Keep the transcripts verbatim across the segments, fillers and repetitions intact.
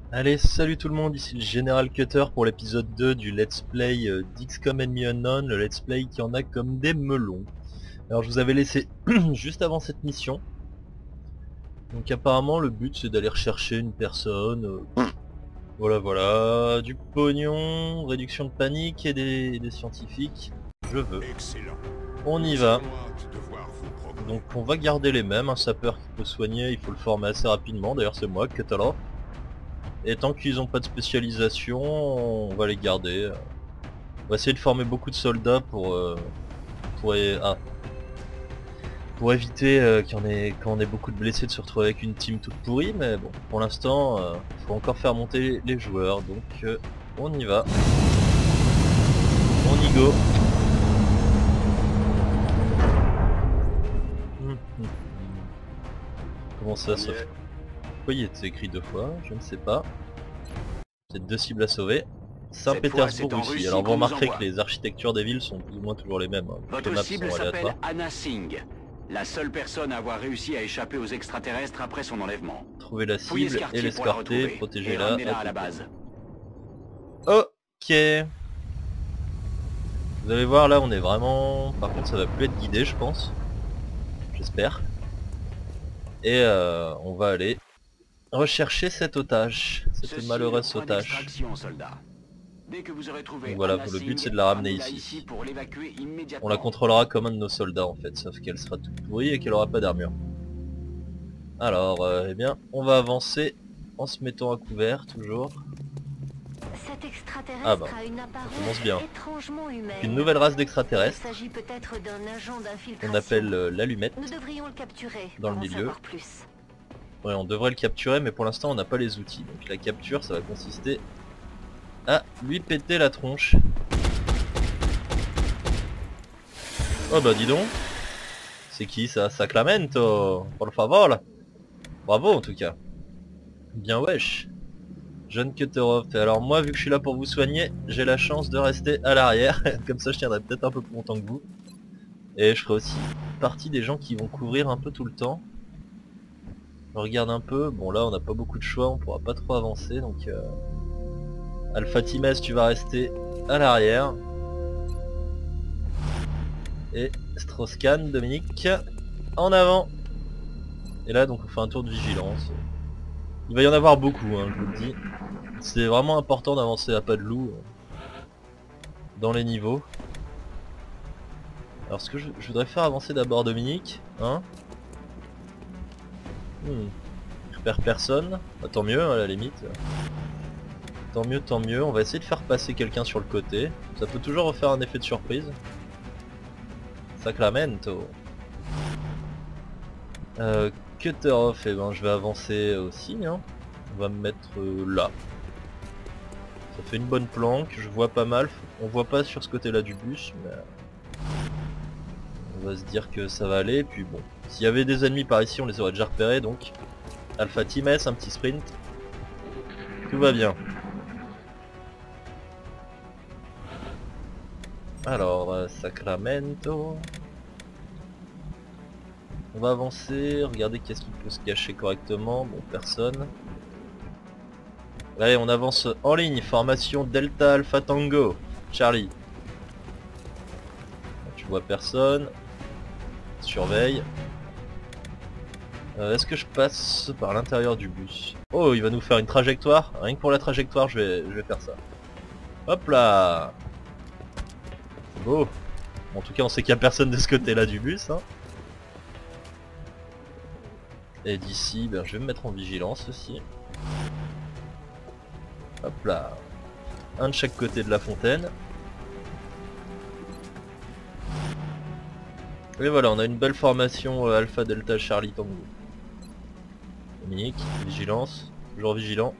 Allez, salut tout le monde, ici le Général Cutter pour l'épisode deux du Let's Play euh, d'X COM Enemy Unknown, le Let's Play qui en a comme des melons. Alors je vous avais laissé juste avant cette mission. Donc apparemment le but c'est d'aller rechercher une personne. euh, voilà voilà, du pognon, réduction de panique et des, des scientifiques. Je veux. Excellent. On y Nous va. avons hâte de voir vos progrès. Donc on va garder les mêmes, un sapeur qui peut soigner, il faut le former assez rapidement, d'ailleurs c'est moi, Cutter. Et tant qu'ils n'ont pas de spécialisation, on va les garder. On va essayer de former beaucoup de soldats pour euh, pour, é- ah, pour éviter euh, qu'il y en ait, quand on ait beaucoup de blessés de se retrouver avec une team toute pourrie, mais bon, pour l'instant, euh, faut encore faire monter les joueurs, donc euh, on y va. On y go. Hum, hum, hum. Comment ça, ça fait... Pourquoi il est écrit deux fois? Je ne sais pas. Peut-être deux cibles à sauver. Saint-Pétersbourg, Russie. Alors vous remarquerez que les architectures des villes sont plus ou moins toujours les mêmes. Hein. Les Votre maps cible sont s'appelle aléatoires. Anna Singh, la seule personne à avoir réussi à échapper aux extraterrestres après son enlèvement. Trouver la Fouillez ce cible et quartier pour la l'escorter, retrouver et protéger-la. ramenez-la à la base. Ok. Vous allez voir là on est vraiment... Par contre ça va plus être guidé je pense. J'espère. Et euh, on va aller rechercher cet otage. Cet Ceci malheureux est le point otage. d'extraction, soldat. Dès que vous aurez trouvé Donc voilà, Anna le but Singh, c'est de la ramener ramenez-la ici. pour l'évacuer immédiatement. On la contrôlera comme un de nos soldats en fait, sauf qu'elle sera toute pourrie et qu'elle aura pas d'armure. Alors, euh, eh bien, on va avancer en se mettant à couvert toujours. Cet extraterrestre Ah bah, a une apparence commence bien. étrangement humaine. Une nouvelle race Il d'extraterrestres s'agit peut-être d'un agent d'infiltration. qu'on appelle euh, l'allumette. Nous devrions le capturer dans le pour en milieu. savoir plus. Ouais, on devrait le capturer, mais pour l'instant on n'a pas les outils. Donc la capture, ça va consister à lui péter la tronche. Oh bah dis donc. C'est qui ça? Sacramento, por favor. Bravo en tout cas. Bien wesh. Jeune Cutterov. Et alors moi, vu que je suis là pour vous soigner, j'ai la chance de rester à l'arrière. Comme ça je tiendrai peut-être un peu plus longtemps que vous. Et je ferai aussi partie des gens qui vont couvrir un peu tout le temps. Je regarde un peu, bon là on n'a pas beaucoup de choix, on pourra pas trop avancer donc euh... Alpha Times tu vas rester à l'arrière. Et Strauss-Kahn, Dominique, en avant. Et là donc on fait un tour de vigilance. Il va y en avoir beaucoup hein, je vous le dis. C'est vraiment important d'avancer à pas de loup euh, dans les niveaux. Alors ce que je, je voudrais faire avancer d'abord Dominique, hein. Hmm. Je repère personne, bah, tant mieux à la limite. Tant mieux, tant mieux, on va essayer de faire passer quelqu'un sur le côté. Ça peut toujours refaire un effet de surprise. Sacramento. Euh, Cutter off, et ben je vais avancer aussi, hein. On va me mettre euh, là. Ça fait une bonne planque, je vois pas mal. On voit pas sur ce côté là du bus, mais... On va se dire que ça va aller, puis bon. S'il y avait des ennemis par ici, on les aurait déjà repérés, donc... Alpha Times, un petit sprint. Tout va bien. Alors, euh, Sacramento... On va avancer, regarder qu'est-ce qui peut se cacher correctement. Bon, personne. Allez, on avance en ligne. Formation Delta Alpha Tango. Charlie. Tu vois personne. Surveille. Euh, Est-ce que je passe par l'intérieur du bus? Oh, il va nous faire une trajectoire. Rien que pour la trajectoire, je vais, je vais faire ça. Hop là. C'est beau. Bon, en tout cas, on sait qu'il n'y a personne de ce côté-là du bus. Hein. Et d'ici, ben, je vais me mettre en vigilance aussi. Hop là. Un de chaque côté de la fontaine. Et voilà, on a une belle formation euh, Alpha Delta Charlie Tango. Dominique, vigilance, toujours vigilant.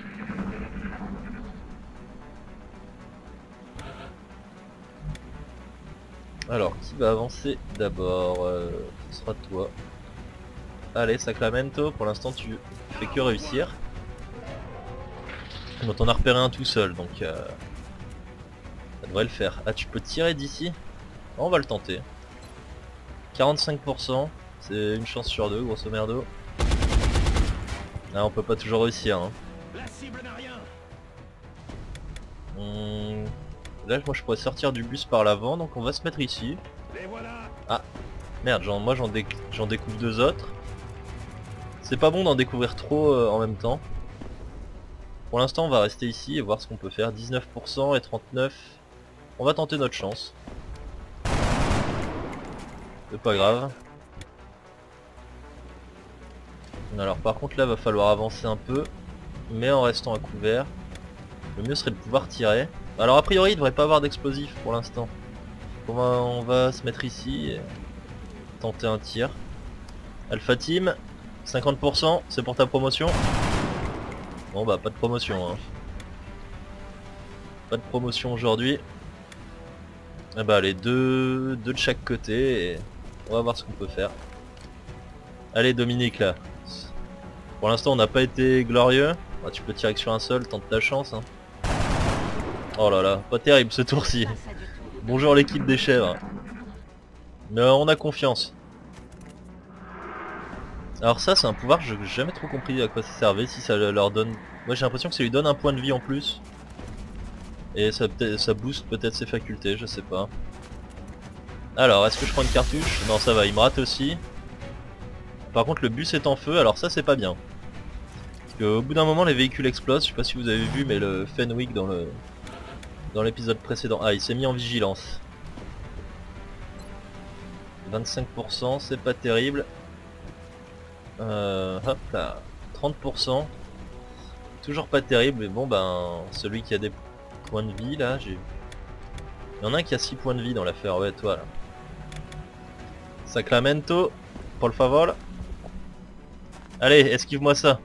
Alors, qui va avancer d'abord? euh, Ce sera toi. Allez, Sacramento, pour l'instant tu fais que réussir. Donc on a repéré un tout seul, donc euh, ça devrait le faire. Ah, tu peux tirer d'ici? On va le tenter. quarante-cinq pour cent, c'est une chance sur deux, grosso merdo. Ah, on peut pas toujours réussir. Hein. La cible n'a rien. Hum, Là moi je pourrais sortir du bus par l'avant, donc on va se mettre ici. Les voilà. Ah merde, genre, moi j'en déc j'en découvre deux autres. C'est pas bon d'en découvrir trop euh, en même temps. Pour l'instant on va rester ici et voir ce qu'on peut faire. dix-neuf pour cent et trente-neuf. On va tenter notre chance. C'est pas grave. Alors par contre là va falloir avancer un peu, mais en restant à couvert. Le mieux serait de pouvoir tirer. Alors a priori il devrait pas avoir d'explosifs pour l'instant. On va, on va se mettre ici et tenter un tir. Alpha Team, cinquante pour cent, c'est pour ta promotion. Bon bah pas de promotion hein. Pas de promotion aujourd'hui. Ah bah les deux, deux de chaque côté et on va voir ce qu'on peut faire. Allez Dominique là. Pour l'instant on n'a pas été glorieux. Ah, tu peux tirer que sur un seul, tente ta chance hein. Oh là là, pas terrible ce tour-ci. Pas ça du tout. Bonjour l'équipe des chèvres. Mais euh, on a confiance. Alors ça c'est un pouvoir, je n'ai jamais trop compris à quoi ça servait, si ça leur donne... Moi j'ai l'impression que ça lui donne un point de vie en plus. Et ça, ça booste peut-être ses facultés, je sais pas. Alors, est-ce que je prends une cartouche? Non ça va, il me rate aussi. Par contre le bus est en feu, alors ça c'est pas bien. Parce qu'au bout d'un moment les véhicules explosent, je sais pas si vous avez vu mais le Fenwick dans le... Dans l'épisode précédent... Ah il s'est mis en vigilance. vingt-cinq pour cent, c'est pas terrible. Euh, hop là, trente pour cent. Toujours pas terrible, mais bon ben celui qui a des points de vie là, j'ai... Il y en a un qui a six points de vie dans l'affaire, ouais toi là. Sacramento, por favor. Allez, esquive-moi ça.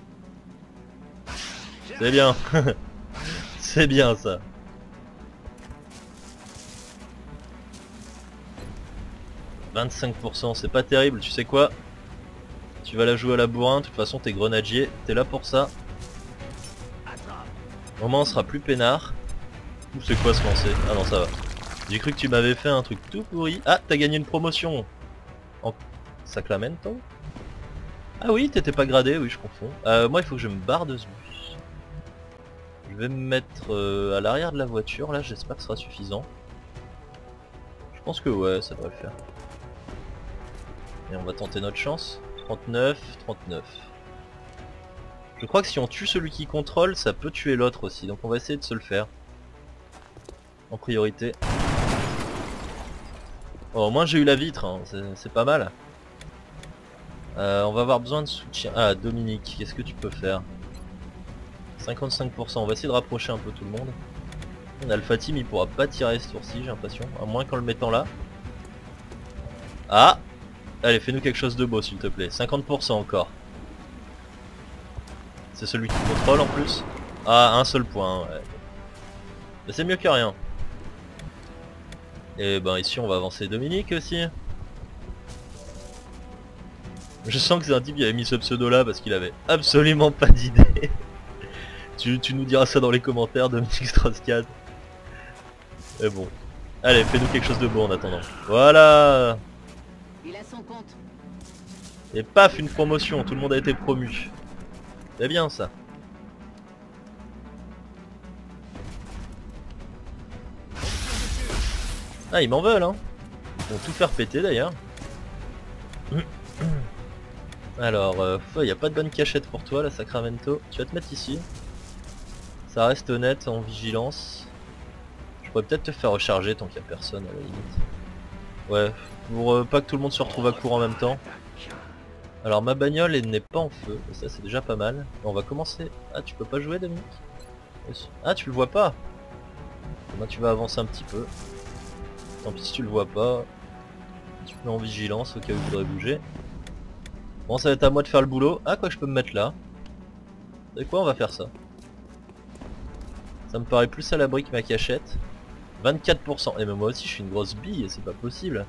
C'est bien. C'est bien ça. vingt-cinq pour cent, c'est pas terrible, tu sais quoi? Tu vas la jouer à la bourrin, de toute façon t'es grenadier, t'es là pour ça. Au moment on sera plus peinard. Ou c'est quoi se lancer? Ah non ça va. J'ai cru que tu m'avais fait un truc tout pourri. Ah t'as gagné une promotion en Sacramento. Ah oui t'étais pas gradé, oui je confonds. Euh, moi il faut que je me barre de ce bus. Je vais me mettre euh, à l'arrière de la voiture là, j'espère que ce sera suffisant. Je pense que ouais ça devrait le faire. Et on va tenter notre chance. trente-neuf, trente-neuf. Je crois que si on tue celui qui contrôle, ça peut tuer l'autre aussi. Donc on va essayer de se le faire. En priorité. Oh, au moins j'ai eu la vitre, hein. C'est pas mal. Euh, on va avoir besoin de soutien. Ah Dominique, qu'est-ce que tu peux faire? cinquante-cinq pour cent, on va essayer de rapprocher un peu tout le monde. Alpha Team il pourra pas tirer ce tour-ci j'ai l'impression. À moins qu'en le mettant là. Ah! Allez, fais-nous quelque chose de beau s'il te plaît. cinquante pour cent encore. C'est celui qui contrôle en plus. Ah, un seul point, ouais. Mais c'est mieux que rien. Et ben ici on va avancer Dominique aussi. Je sens que c'est un type qui avait mis ce pseudo là parce qu'il avait absolument pas d'idée. tu, tu nous diras ça dans les commentaires, Dominique Strauss-Kahn. Mais bon. Allez, fais-nous quelque chose de beau en attendant. Voilà. Il a son compte. Et paf, une promotion, tout le monde a été promu. C'est bien ça. Ah ils m'en veulent hein. Ils vont tout faire péter d'ailleurs. Alors, il euh, n'y a pas de bonne cachette pour toi la Sacramento. Tu vas te mettre ici. Ça reste honnête en vigilance. Je pourrais peut-être te faire recharger tant qu'il n'y a personne à la limite. Ouais, pour euh, pas que tout le monde se retrouve à court en même temps. Alors ma bagnole elle n'est pas en feu, ça c'est déjà pas mal. On va commencer... Ah tu peux pas jouer Dominique? Ah tu le vois pas? Moi tu vas avancer un petit peu. Tant pis si tu le vois pas. Tu peux en vigilance au cas où il voudrait bouger. Bon ça va être à moi de faire le boulot. Ah quoi je peux me mettre là. Vous savez quoi on va faire ça. Ça me paraît plus à l'abri que ma cachette. vingt-quatre pour cent. Et même moi aussi je suis une grosse bille, c'est pas possible.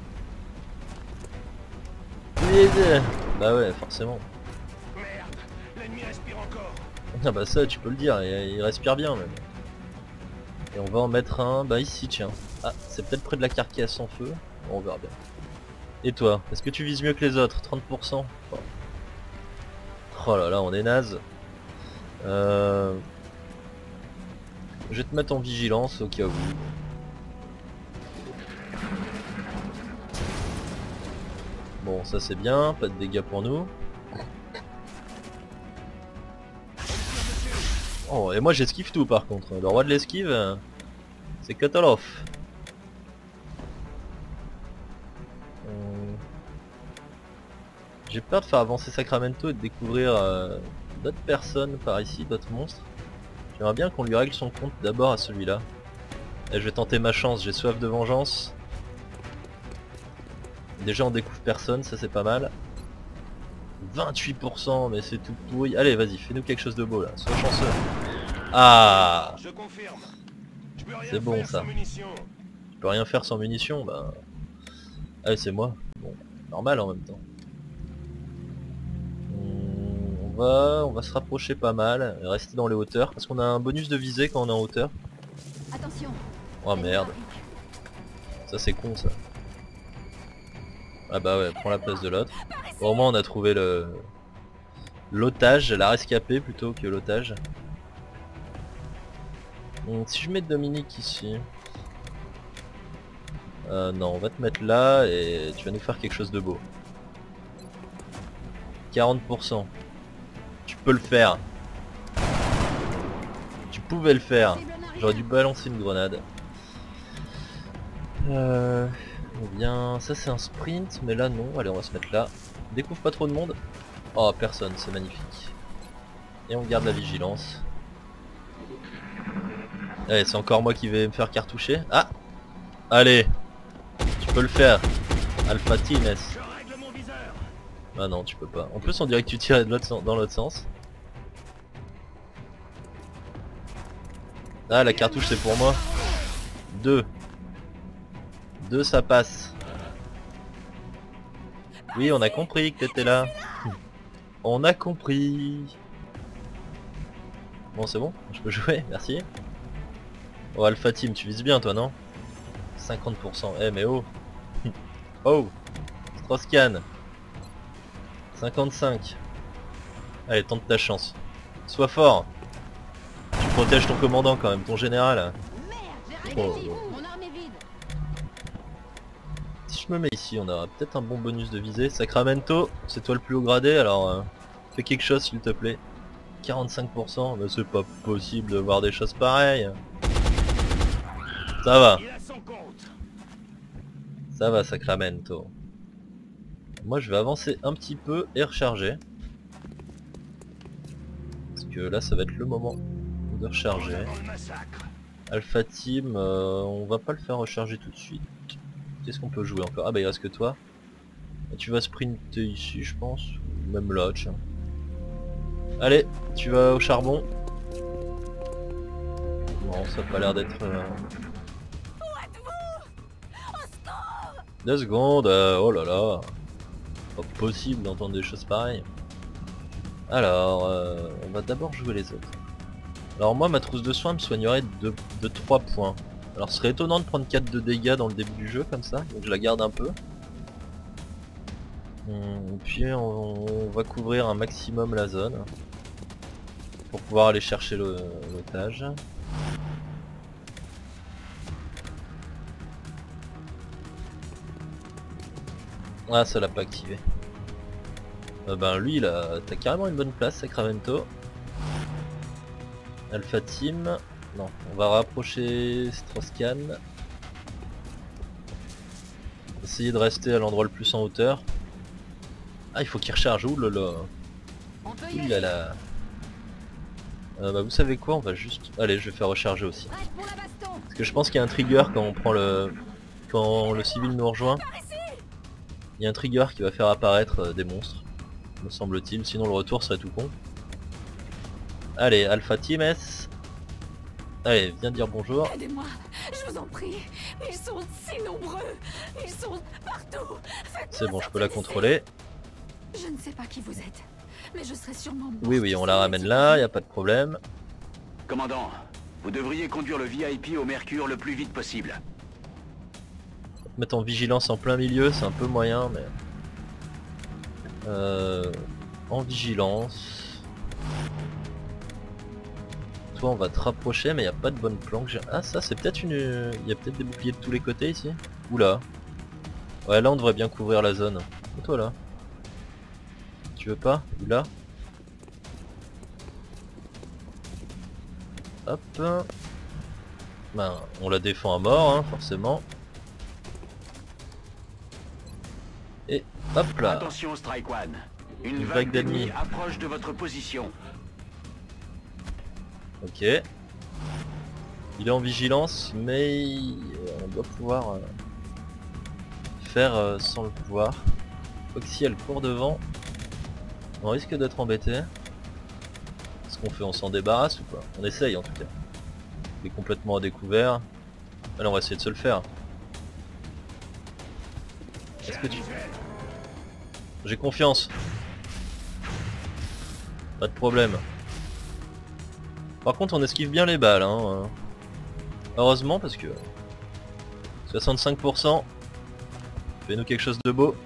Bah ouais forcément. Merde, l'ennemi respire encore. Ah bah ça tu peux le dire, il, il respire bien même. Et on va en mettre un, bah ici tiens. Ah c'est peut-être près de la carcasse en feu. Bon, on verra bien. Et toi, est-ce que tu vises mieux que les autres? trente pour cent. Oh. Oh là là on est naze. Euh... Je vais te mettre en vigilance au cas où. Bon, ça c'est bien, pas de dégâts pour nous. Oh, et moi j'esquive tout par contre. Le roi de l'esquive, euh, c'est Cutoloff. Euh... J'ai peur de faire avancer Sacramento et de découvrir euh, d'autres personnes par ici, d'autres monstres. J'aimerais bien qu'on lui règle son compte d'abord à celui-là. Et je vais tenter ma chance, j'ai soif de vengeance. Déjà on découvre personne, ça c'est pas mal. vingt-huit pour cent, mais c'est tout pourri. Allez vas-y, fais-nous quelque chose de beau là, sois chanceux. Ah, Je confirme. Je peux rien c'est bon faire ça. sans munitions. Je peux rien faire sans munitions, bah... Allez c'est moi. Bon, normal en même temps. Hum, On va, on va se rapprocher pas mal, et rester dans les hauteurs, parce qu'on a un bonus de visée quand on est en hauteur. Attention. Oh merde, ça c'est con ça. Ah bah ouais, prends la place de l'autre. Bon, au moins on a trouvé le l'otage, la rescapée plutôt que l'otage. Donc, si je mets Dominique ici... Euh, non, on va te mettre là et tu vas nous faire quelque chose de beau. quarante pour cent. Tu peux le faire. Tu pouvais le faire. J'aurais dû balancer une grenade. Euh... Eh bien, ça c'est un sprint, mais là non. Allez, on va se mettre là. Découvre pas trop de monde. Oh, personne, c'est magnifique. Et on garde la vigilance. Allez, c'est encore moi qui vais me faire cartoucher. Ah! Allez! Tu peux le faire. Alpha Team S. Je règle mon viseur. Ah non, tu peux pas. En plus, on dirait que tu tires de l'autre sens- dans l'autre sens. Ah, la cartouche c'est pour moi. Deux. Deux, ça passe. Oui, on a compris que t'étais là. On a compris. Bon, c'est bon, je peux jouer, merci. Oh, Alpha Team, tu vises bien toi, non? cinquante pour cent. Eh, mais oh. Oh. Strauss-Kahn. cinquante-cinq. Allez, tente ta chance. Sois fort. Tu protèges ton commandant quand même, ton général. Merde, j'ai Oh, réussi. oh. Mon arme est vide. Si je me mets ici, on aura peut-être un bon bonus de visée. Sacramento, c'est toi le plus haut gradé, alors euh, fais quelque chose s'il te plaît. quarante-cinq pour cent, mais c'est pas possible de voir des choses pareilles. Ça va, Il a son compte. ça va Sacramento. Moi je vais avancer un petit peu et recharger. Parce que là ça va être le moment de recharger. Dans le massacre. Alpha Team, euh, on va pas le faire recharger tout de suite. Qu'est-ce qu'on peut jouer encore? Ah bah il reste que toi. Et tu vas sprinter ici je pense. Ou même là tiens. Allez, tu vas au charbon. Non, ça a pas l'air d'être... Euh... Deux secondes, euh, oh là là. Pas possible d'entendre des choses pareilles. Alors, euh, on va d'abord jouer les autres. Alors moi, ma trousse de soins me soignerait de, de trois points. Alors ce serait étonnant de prendre quatre de dégâts dans le début du jeu comme ça, donc je la garde un peu. Hum, puis on, on va couvrir un maximum la zone. Pour pouvoir aller chercher l'otage. Ah, ça l'a pas activé. Euh, ben lui, là, t'as carrément une bonne place, Sacramento. Alpha Team. Non, on va rapprocher Strauss-Kahn. Essayer de rester à l'endroit le plus en hauteur. Ah, il faut qu'il recharge. Ouh là là. On peut y Ouh aller. là là. Euh, bah vous savez quoi, on va juste... Allez, je vais faire recharger aussi. Prête pour la baston. Parce que je pense qu'il y a un trigger quand on prend le... Quand le civil nous rejoint. Il y a un trigger qui va faire apparaître euh, des monstres, me semble-t-il, sinon le retour serait tout con. Allez, Alpha Team S. Allez, viens dire bonjour. Aidez-moi, je vous en prie. Ils sont si nombreux. Ils sont partout. Faites-moi C'est bon, je peux sortir la d'ici. contrôler. Je ne sais pas qui vous êtes, mais je serai sûrement morte Oui, oui, on la si ramène vous là, êtes- y a pas de problème. Commandant, vous devriez conduire le V I P au Mercure le plus vite possible. Mettre en vigilance en plein milieu, c'est un peu moyen, mais... Euh... En vigilance... Toi on va te rapprocher mais il n'y a pas de bonne planque. Ah ça c'est peut-être une... Il y a peut-être des boucliers de tous les côtés ici. Oula. Ouais là on devrait bien couvrir la zone. Et toi là? Tu veux pas? Ou là? Hop. Ben on la défend à mort hein, forcément. Et hop là. Attention Strike One. Une, Une vague, vague d'ennemis d'ennemis. approche de votre position. Ok. Il est en vigilance, mais on doit pouvoir euh, faire euh, sans le pouvoir. Foxy elle court devant. On risque d'être embêté. Ce qu'on fait, on s'en débarrasse ou pas? On essaye en tout cas. Il est complètement à découvert. Alors on va essayer de se le faire. Est-ce que tu... J'ai confiance. Pas de problème. Par contre on esquive bien les balles hein. Heureusement parce que soixante-cinq pour cent. Fais-nous quelque chose de beau.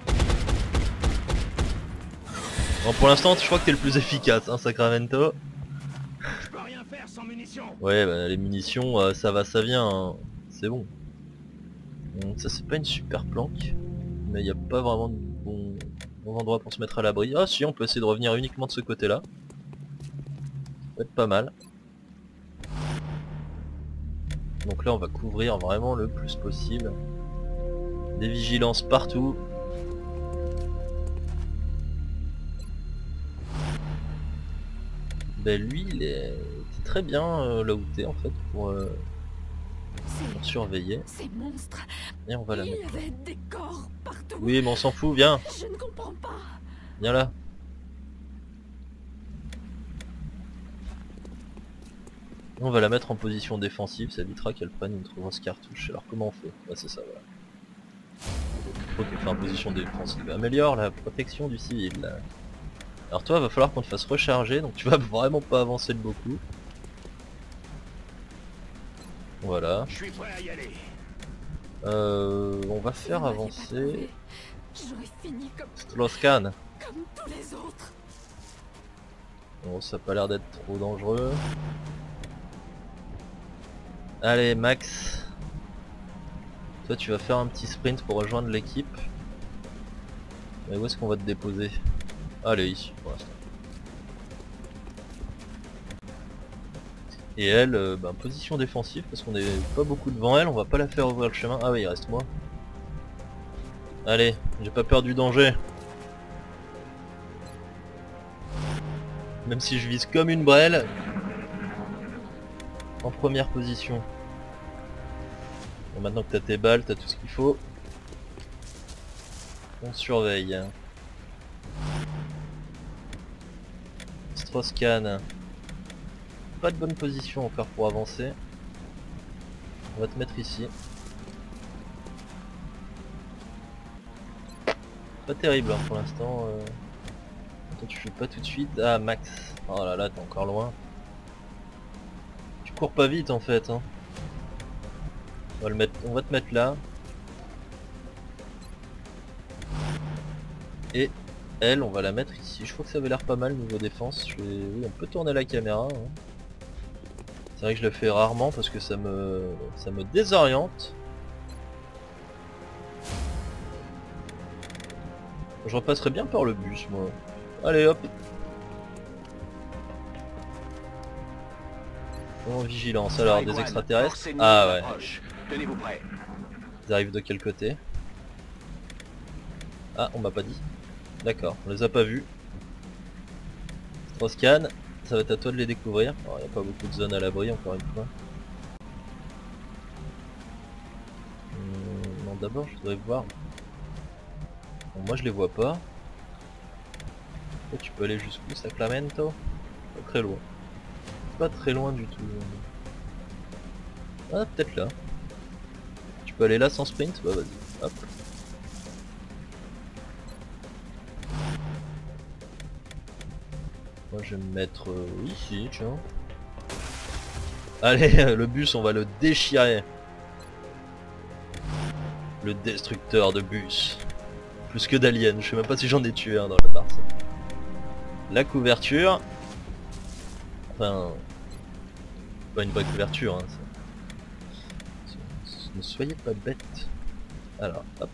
Bon pour l'instant je crois que t'es le plus efficace hein Sacramento. Je peux rien faire sans munitions. Ouais bah, les munitions euh, ça va ça vient hein. C'est bon. Donc, ça c'est pas une super planque. Mais il n'y a pas vraiment de bon, bon endroit pour se mettre à l'abri. Ah si on peut essayer de revenir uniquement de ce côté là. Ça peut être pas mal. Donc là on va couvrir vraiment le plus possible. Des vigilances partout. Ben lui il est c'est très bien euh, là où t'es en fait pour, euh, pour surveiller. Ces monstres, Et on va la il mettre. y avait des corps partout. Oui mais on s'en fout, viens, Je ne comprends pas. viens là. On va la mettre en position défensive, ça évitera qu'elle prenne une trop grosse cartouche. Alors comment on fait? Ah c'est ça voilà. Faut qu'elle soit en position défensive. Améliore la protection du civil. Alors toi va falloir qu'on te fasse recharger, donc tu vas vraiment pas avancer de beaucoup. Voilà. Je suis prêt à y aller. Euh, on va Si faire vous m'aviez pas avancer trouvé, j'aurais fini comme, Strauss-Kahn. comme tous les autres. Bon ça a pas l'air d'être trop dangereux. Allez Max. Toi tu vas faire un petit sprint pour rejoindre l'équipe. Mais où est-ce qu'on va te déposer? Allez ici pour l'instant. Et elle, euh, ben, position défensive parce qu'on est pas beaucoup devant elle, on va pas la faire ouvrir le chemin. Ah oui il reste moi. Allez, j'ai pas peur du danger. Même si je vise comme une brêle. En première position. Bon, maintenant que t'as tes balles, t'as tout ce qu'il faut. On surveille. Strauss-Kahn. Pas de bonne position encore pour avancer. On va te mettre ici. Pas terrible hein, pour l'instant. Euh... Toi tu fais pas tout de suite. Ah Max. Oh là là t'es encore loin. Tu cours pas vite en fait hein. On va, le mettre... On va te mettre là. Et elle on va la mettre ici. Je crois que ça avait l'air pas mal niveau défense. Je vais... Oui on peut tourner la caméra. Hein. C'est vrai que je le fais rarement parce que ça me ça me désoriente. Je repasserai bien par le bus moi. Allez hop. En vigilance alors Strike des One, extraterrestres. force ennemie Ah ouais. approche. Tenez-vous prêts. Ils arrivent de quel côté? Ah on m'a pas dit. D'accord, on les a pas vus. Strauss-Kahn, ça va être à toi de les découvrir. Il n'y a pas beaucoup de zones à l'abri encore une fois. Hum, non d'abord je voudrais voir. Bon, moi je les vois pas. Toi, tu peux aller jusqu'où Sacramento? Pas très loin. Pas très loin du tout. Ah peut-être là. Tu peux aller là sans sprint? Bah vas-y, hop. Moi je vais me mettre euh, ici, tiens. Allez, le bus on va le déchirer. Le destructeur de bus. Plus que d'aliens, je sais même pas si j'en ai tué un dans la partie. La couverture. Enfin... Pas une vraie couverture, hein, ça. Ne soyez pas bête. Alors, hop.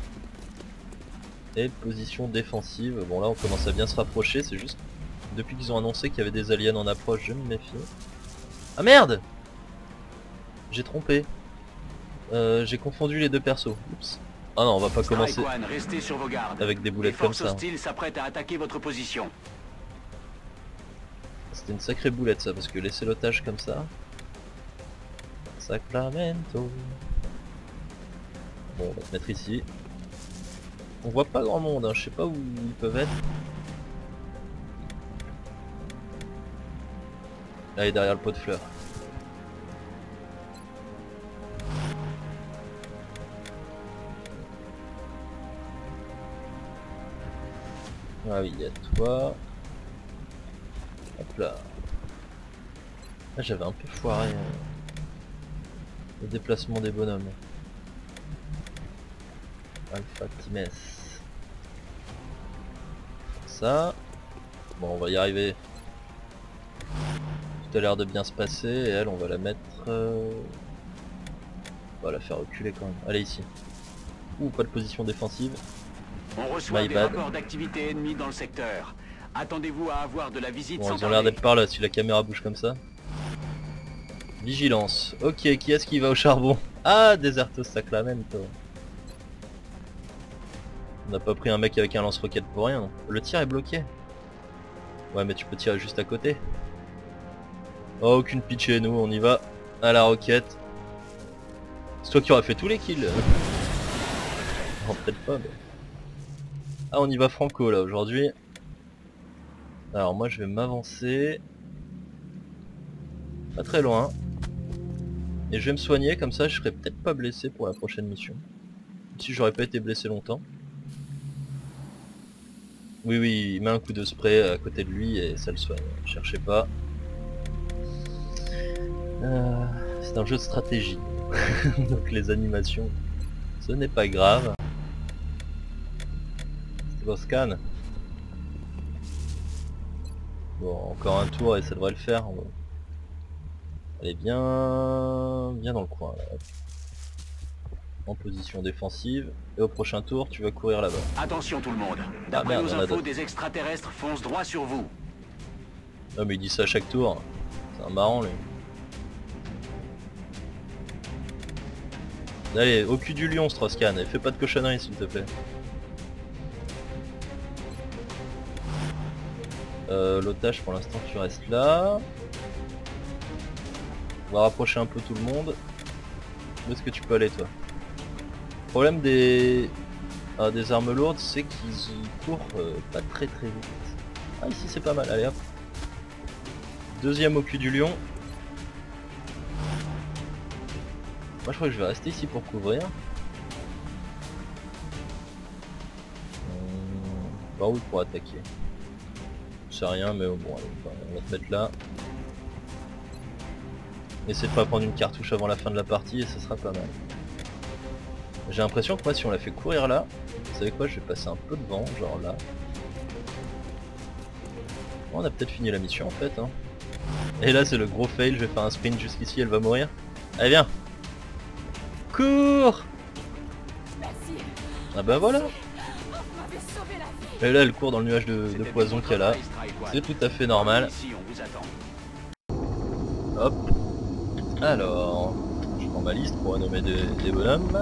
Et position défensive. Bon là on commence à bien se rapprocher, c'est juste depuis qu'ils ont annoncé qu'il y avait des aliens en approche, je me méfie. Ah merde! J'ai trompé. Euh, j'ai confondu les deux persos. Oups. Ah non, on va pas commencer Strike One, restez sur vos gardes. avec des Les boulettes comme forces ça. hostiles s'apprêtent à attaquer votre position. C'était une sacrée boulette ça, parce que laisser l'otage comme ça... Sacramento. Bon, on va se mettre ici. On voit pas grand monde, hein. Je sais pas où ils peuvent être. Là, il est derrière le pot de fleurs. Ah oui, il y a toi. Hop là. Là, j'avais un peu foiré euh, le déplacement des bonhommes. Alpha Times. Ça. Bon, on va y arriver. Tout a l'air de bien se passer et elle, on va la mettre... Euh... On va la faire reculer quand même. Allez, ici. Ouh, pas de position défensive. On reçoit My des bad. rapports d'activité ennemie dans le secteur. Attendez-vous à avoir de la visite Bon, sans ils ont l'air tarder. d'être par là si la caméra bouge comme ça. Vigilance. Ok, qui est-ce qui va au charbon? Ah, Deserto Sacramento. On n'a pas pris un mec avec un lance-roquette pour rien. Le tir est bloqué. Ouais, mais tu peux tirer juste à côté. Oh, aucune pitié, nous, on y va. À la roquette. C'est toi qui aurais fait tous les kills. Non, peut-être pas, mais... Ah, on y va franco, là, aujourd'hui. Alors, moi, je vais m'avancer. Pas très loin. Et je vais me soigner, comme ça, je serai peut-être pas blessé pour la prochaine mission. Si j'aurais pas été blessé longtemps. Oui, oui, il met un coup de spray à côté de lui et ça le soigne. Cherchez pas. Euh, c'est un jeu de stratégie. Donc les animations, ce n'est pas grave. C'est le scan. Bon, encore un tour et ça devrait le faire. Elle est bien, bien dans le coin. Là. En position défensive. Et au prochain tour, tu vas courir là-bas. Attention tout le monde. Ah, D'après merde, nos on a infos, d'autres. des extraterrestres foncent droit sur vous. Ah mais il dit ça à chaque tour. C'est un marrant lui. Allez, au cul du lion, Strauss-Kahn, et fais pas de cochonneries s'il te plaît. Euh, l'otage pour l'instant tu restes là. On va rapprocher un peu tout le monde. Où est-ce que tu peux aller toi? Le problème des... Ah, des armes lourdes, c'est qu'ils courent euh, pas très très vite. Ah ici c'est pas mal, allez hop. Deuxième au cul du lion. Moi je crois que je vais rester ici pour couvrir. Hum, par où pour attaquer? Je sais rien mais bon allez, on va se mettre là. Essaye de pas prendre une cartouche avant la fin de la partie et ce sera pas mal. J'ai l'impression que moi si on la fait courir là, vous savez quoi, je vais passer un peu devant, genre là. Bon, on a peut-être fini la mission en fait hein. Et là c'est le gros fail, je vais faire un sprint jusqu'ici, elle va mourir. Allez viens. Cours. Merci. Ah bah voilà. Vous m'avez sauvé la vie. Et là elle court dans le nuage de, de C'était poison votre qu'il y a là. travail, Strike One. C'est tout à fait normal. Ici, on vous attend. Hop. Alors, je prends ma liste pour nommer des, des bonhommes.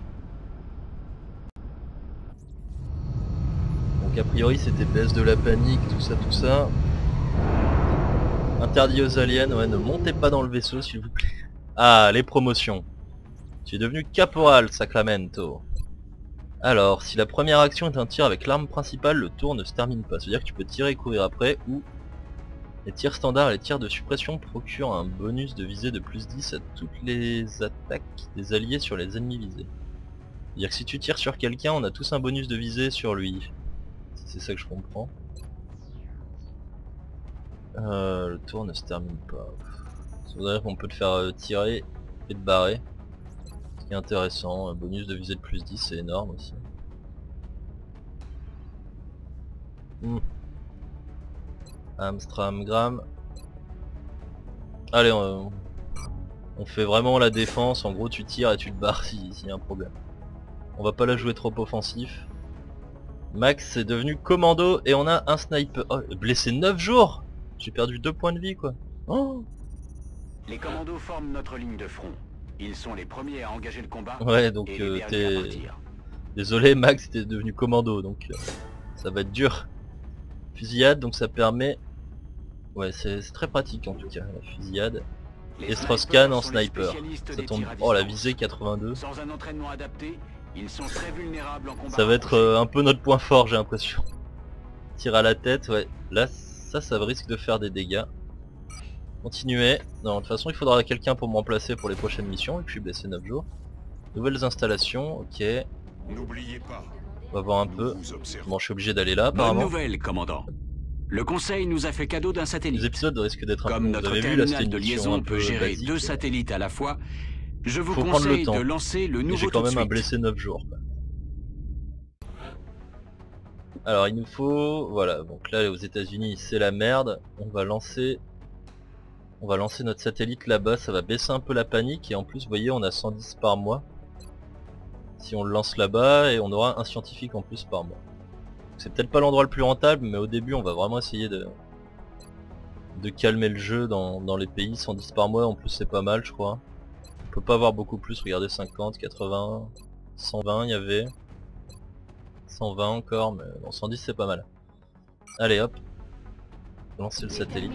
Donc a priori c'était baisse de la panique, tout ça, tout ça. Interdit aux aliens, ouais, ne montez pas dans le vaisseau s'il vous plaît. Ah, les promotions. Tu es devenu caporal, Sacramento. Alors, si la première action est un tir avec l'arme principale, le tour ne se termine pas. C'est-à-dire que tu peux tirer et courir après, ou les tirs standards et les tirs de suppression procurent un bonus de visée de plus dix à toutes les attaques des alliés sur les ennemis visés. C'est-à-dire que si tu tires sur quelqu'un, on a tous un bonus de visée sur lui. C'est ça que je comprends. Euh, le tour ne se termine pas. Ça veut dire qu'on peut te faire euh, tirer et te barrer. Ce qui est intéressant, un bonus de visée de plus dix, c'est énorme aussi. Hmm. Amstramgram. Allez, on, On fait vraiment la défense, en gros tu tires et tu te barres s'il si y a un problème. On va pas la jouer trop offensif. Max est devenu commando et on a un sniper. Oh, blessé neuf jours. J'ai perdu deux points de vie quoi. Oh. Les commandos forment notre ligne de front. Ils sont les premiers à engager le combat. Ouais, donc et euh, les derniers à t'es... partir. Désolé Max, t'es devenu commando donc euh, ça va être dur. Fusillade, donc ça permet... Ouais, c'est très pratique en tout cas, la fusillade. Les Et snipers Strauss-Kahn en sont les sniper. spécialistes Ça des tombe... tirs à Oh la distance. visée quatre-vingt-deux. Sans un entraînement adapté, ils sont très vulnérables en combat. Ça va être rapproché. euh, un peu notre point fort j'ai l'impression. Tir à la tête, ouais. Là ça, ça risque de faire des dégâts. Continuez. Non, de toute façon il faudra quelqu'un pour me remplacer pour les prochaines missions, et puis je suis blessé neuf jours. Nouvelles installations, ok. N'oubliez pas, On va voir un nous peu. vous observons. Bon je suis obligé d'aller là Bonne apparemment. nouvelle, commandant. Le conseil nous a fait cadeau d'un satellite. Les épisodes risquent d'être un Comme peu... Vous notre avez vu là, terminal c'était de une mission liaison un peut peu gérer basique. deux satellites à la fois, je vous Faut prendre le conseille temps. de lancer le Et nouveau j'ai tout quand de même un suite. blessé neuf jours quoi. Alors il nous faut... Voilà, donc là aux États-Unis c'est la merde. On va lancer... On va lancer notre satellite là-bas, ça va baisser un peu la panique et en plus vous voyez on a cent dix par mois. Si on le lance là-bas et on aura un scientifique en plus par mois. C'est peut-être pas l'endroit le plus rentable mais au début on va vraiment essayer de de calmer le jeu dans, dans les pays. Cent dix par mois en plus c'est pas mal je crois. On peut pas avoir beaucoup plus, regardez cinquante, quatre-vingts, cent vingt il y avait. cent vingt encore mais bon, cent dix c'est pas mal. Allez hop. Lancer le satellite.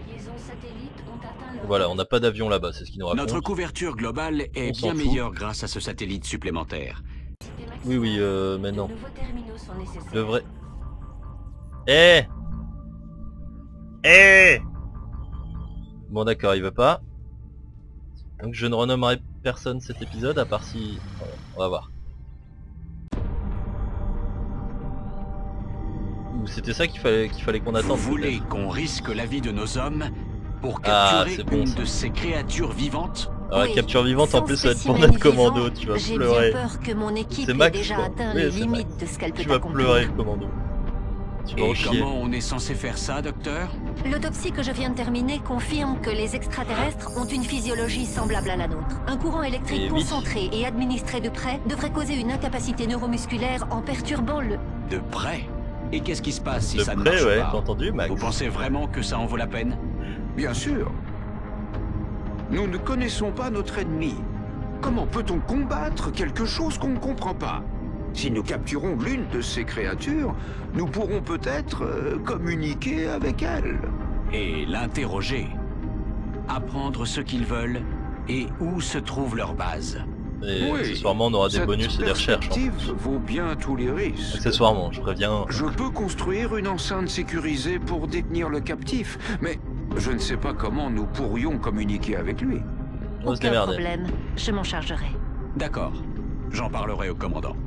Voilà, on n'a pas d'avion là-bas, c'est ce qui nous raconte. Notre couverture globale est On s'en bien fout. meilleure grâce à ce satellite supplémentaire. Oui oui euh, mais non. Le vrai... Eh Eh Bon d'accord, il veut pas. Donc je ne renommerai personne cet épisode à part si... Voilà, on va voir. Ou c'était ça qu'il fallait qu'il fallait qu'on Vous attende. voulez peut-être. qu'on risque la vie de nos hommes pour Ah, capturer c'est bon, une ça. de ces créatures vivantes? Alors la Oui, capture vivante en sans plus ça va être pour spécimen notre commando, vivant, tu vas J'ai pleurer. bien peur que mon équipe C'est ait Max, déjà quoi. atteint Oui, les c'est limites Max. de ce qu'elle peut Tu vas accomplir. pleurer le commando. Tu vas en Et chier. comment on est censé faire ça, docteur? L'autopsie que je viens de terminer confirme que les extraterrestres ont une physiologie semblable à la nôtre. Un courant électrique Et oui. concentré et administré de près devrait causer une incapacité neuromusculaire en perturbant le... De près? Et qu'est-ce qui se passe si De ça ne près marche ouais, pas? t'as entendu Max? Vous pensez vraiment que ça en vaut la peine? Bien sûr. Nous ne connaissons pas notre ennemi. Comment peut-on combattre quelque chose qu'on ne comprend pas? Si nous capturons l'une de ces créatures, nous pourrons peut-être euh, communiquer avec elle. Et l'interroger. Apprendre ce qu'ils veulent et où se trouve leur base. Et Oui, accessoirement on aura des cette bonus et des recherches. en perspective vaut bien tous les risques. Accessoirement, je préviens. Je peux construire une enceinte sécurisée pour détenir le captif, mais je ne sais pas comment nous pourrions communiquer avec lui. On va se Aucun démerder. problème, je m'en chargerai. D'accord. J'en parlerai au commandant.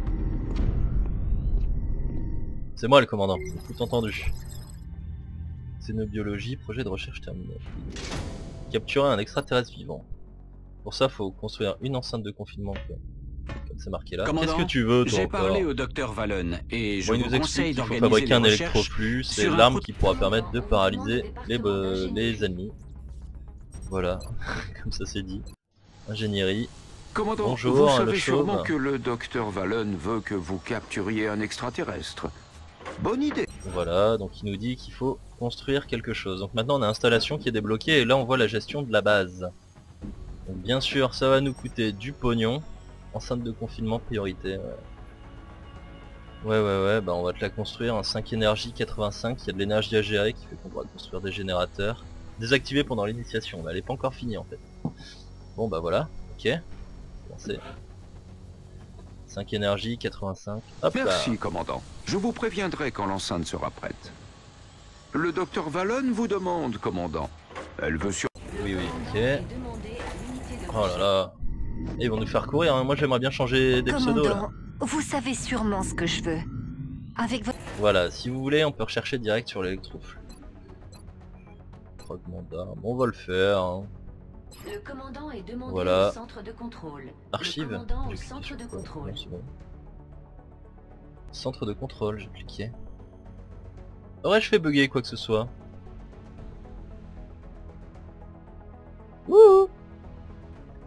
C'est moi le commandant, tout entendu. Xénobiologie, projet de recherche terminé. Capturer un extraterrestre vivant. Pour ça faut construire une enceinte de confinement comme c'est marqué là. Commandant, Qu'est-ce que tu veux toi J'ai encore? parlé au docteur Vallon et je Bon, il vous nous conseille explique qu'il faut d'organiser fabriquer un des recherches électroflux, c'est sur un l'arme pro- qui pourra permettre de paralyser les, be- les ennemis. Voilà, comme ça c'est dit. Ingénierie. Commandant, Bonjour, vous le savez chauve. sûrement que le docteur Vallon veut que vous capturiez un extraterrestre. Bonne idée. Voilà, donc il nous dit qu'il faut construire quelque chose. Donc maintenant on a l'installation qui est débloquée et là on voit la gestion de la base. Donc bien sûr ça va nous coûter du pognon. Enceinte de confinement priorité. Ouais ouais ouais, ouais bah on va te la construire. Un cinq énergie quatre-vingt-cinq, il y a de l'énergie à gérer qui fait qu'on pourra construire des générateurs. Désactivé pendant l'initiation, mais elle est pas encore finie en fait. Bon bah voilà, ok. Commencez. cinq énergie, quatre-vingt-cinq. Hop là. Merci, commandant. Je vous préviendrai quand l'enceinte sera prête. Le docteur Vallon vous demande, commandant. Elle veut sur... Oui oui, ok. Oh là là. Et ils vont nous faire courir, hein. Moi j'aimerais bien changer des pseudos là. Commandant, vous savez sûrement ce que je veux. Avec votre... Voilà, si vous voulez on peut rechercher direct sur l'électroflux. Fragment d'armes, on va le faire. Hein. Le commandant est demandé Voilà. au centre de contrôle. Archive. Le commandant au J'ai cliqué centre sur de quoi? contrôle. Non, c'est bon. Centre de contrôle, j'ai cliqué. Aurais-je fait bugger quoi que ce soit? Wouhou.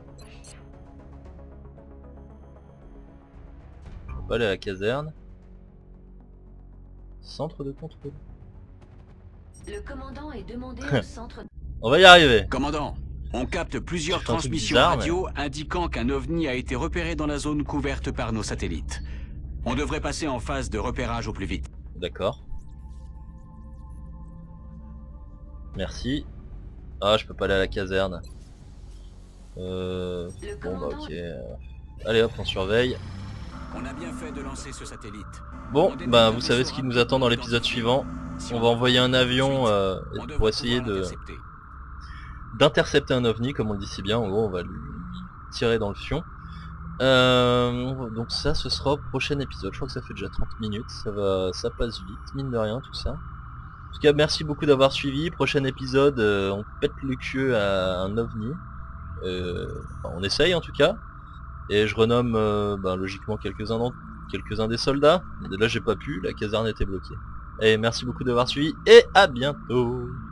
pas aller à la caserne. Centre de contrôle. Le commandant est demandé au centre... On va y arriver. Commandant, on capte plusieurs C'est un truc transmissions bizarre, radio indiquant qu'un ovni a été repéré dans la zone couverte par nos satellites. On devrait passer en phase de repérage au plus vite. D'accord. Merci. Ah, je peux pas aller à la caserne. Euh... Le Bon bah commandant... ok. Allez hop, on surveille. On a bien fait de lancer ce satellite. Bon, bah vous savez ce qui nous attend dans l'épisode suivant. On va envoyer un avion euh, pour essayer de d'intercepter un ovni, comme on le dit si bien. En gros, on va lui tirer dans le fion. Euh, donc ça, ce sera au prochain épisode. Je crois que ça fait déjà trente minutes. Ça va, ça passe vite, mine de rien, tout ça. En tout cas, merci beaucoup d'avoir suivi. Prochain épisode, euh, on pète le cul à un ovni. Euh, enfin, on essaye en tout cas. Et je renomme euh, bah, logiquement quelques-uns d'entre quelques-uns des soldats. Là j'ai pas pu, la caserne était bloquée. Et merci beaucoup d'avoir suivi et à bientôt.